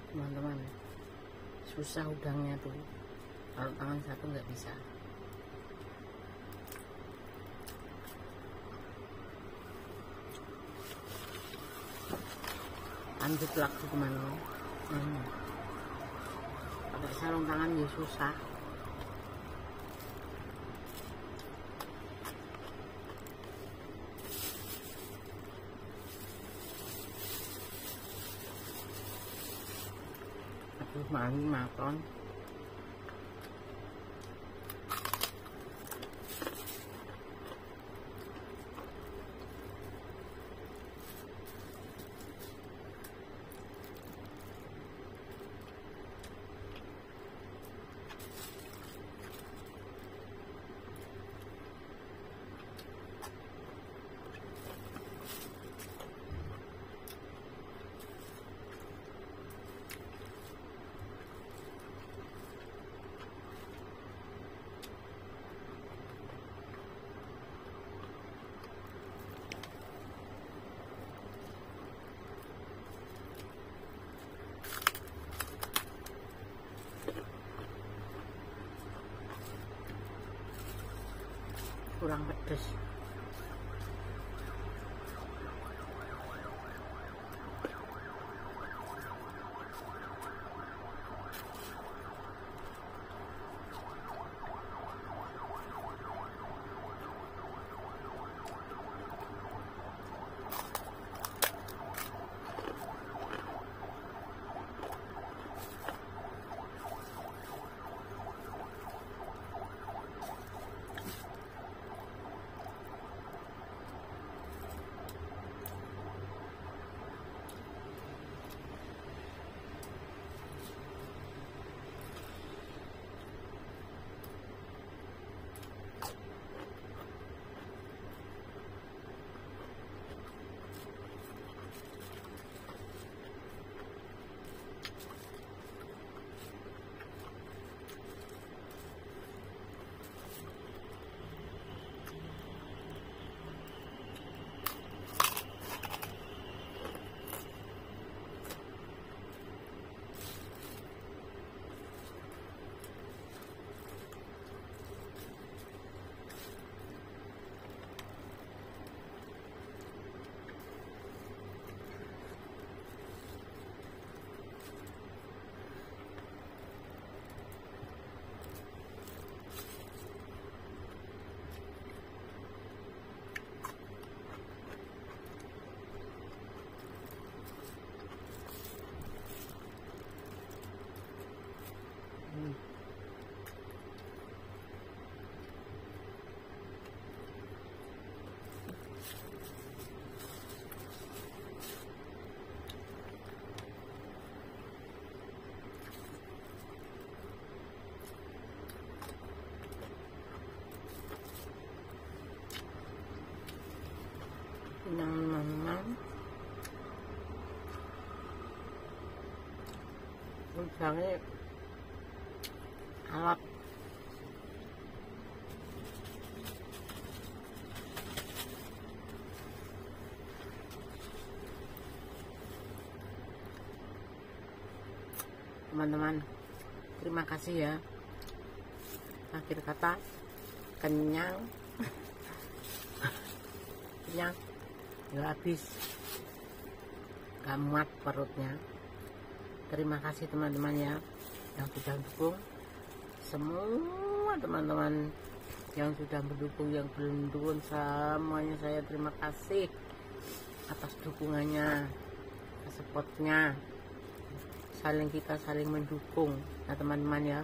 teman-teman. Susah udangnya tuh, kalau tangan satu nggak bisa. Lanjut lagi teman-teman. Pakai sarung tangan ya susah. Aduh, mami makan. Kurang pedes. Kenyang teman-teman. Udangnya alot. Teman-teman, terima kasih ya. Akhir kata, kenyang. Kenyang, nggak habis, nggak muat perutnya. Terima kasih teman-teman ya, yang sudah dukung. Semua teman-teman yang sudah mendukung, yang belum mendukung, semuanya saya terima kasih atas dukungannya, supportnya. Kita saling mendukung nah teman-teman ya.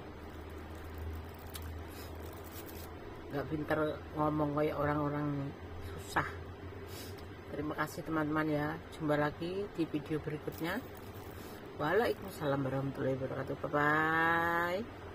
Gak pinter ngomong kayak orang-orang susah. Terima kasih teman-teman ya. Jumpa lagi di video berikutnya. Waalaikumsalam warahmatullahi wabarakatuh. Bye bye.